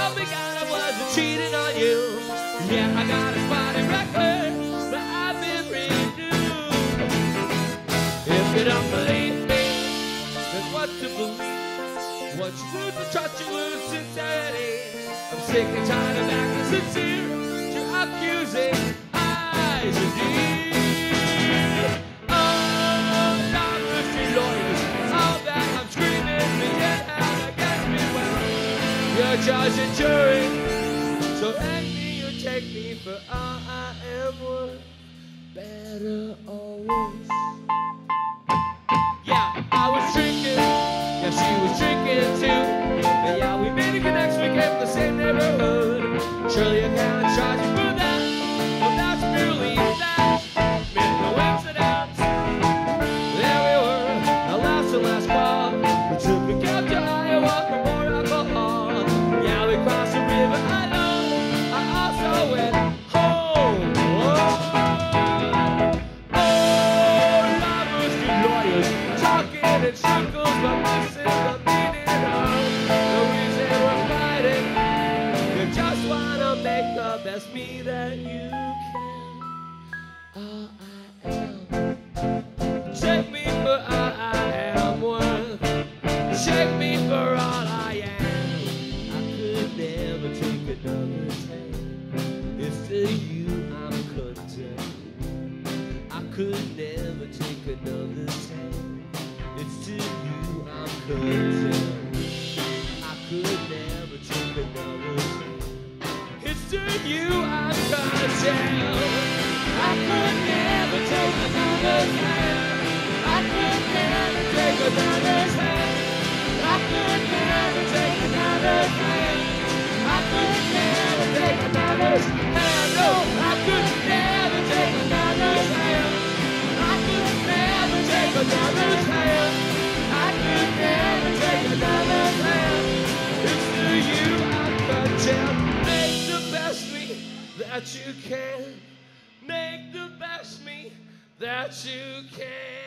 Don't think I wasn't cheating on you. Yeah, I got a spotty record, but I've been renewed. If you don't believe me, then what to believe? Once you lose the trust, you lose sincerity. I'm sick and tired of acting sincere to accusing eyes of you. Oh, lovers and lawyers, all that I'm screaming, but yet how against me well. You're judge and jury, so hang me or take me for all I am worth, better or worse. Yeah, I was drinking, yeah, she was drinking too. And yeah, we made a connection, we came from the same neighborhood. Surely you can't charge me for that, but that's merely that. Made no incidents. There we were, our last and last call. We took a cab to Iowa for more alcohol. Yeah, we crossed the river, I know. I also went home. Oh, lovers and lawyers, talking in circles, but missing the meaning of the reason we're fighting. You just wanna make the best me that you can. All I am. Take me for all I am worth. Take me for all I am. I could never take another's hand. It's to you I'm content. I could never take another's hand. It's to you I'm content. I could never take another's hand. It's to you I'm content. I could never take another's hand. I could never take another's hand. I could never take another's hand. I could never take another's hand. No, I could never take another's hand. I could never take another's hand. I could never take another's hand. It's to you I'm content. Make the best me that you can. Make the best me that you can.